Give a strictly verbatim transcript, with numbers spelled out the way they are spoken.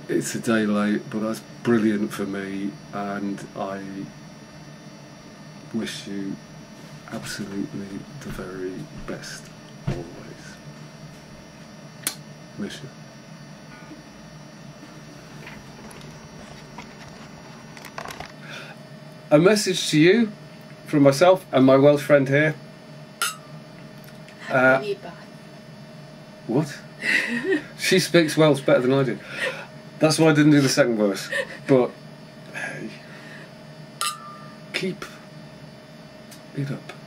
it's a day late, but that's brilliant for me, and I wish you absolutely the very best always. Miss you. A message to you from myself and my Welsh friend here. Uh, what? She speaks Welsh better than I do. That's why I didn't do the second verse. But hey, keep it up.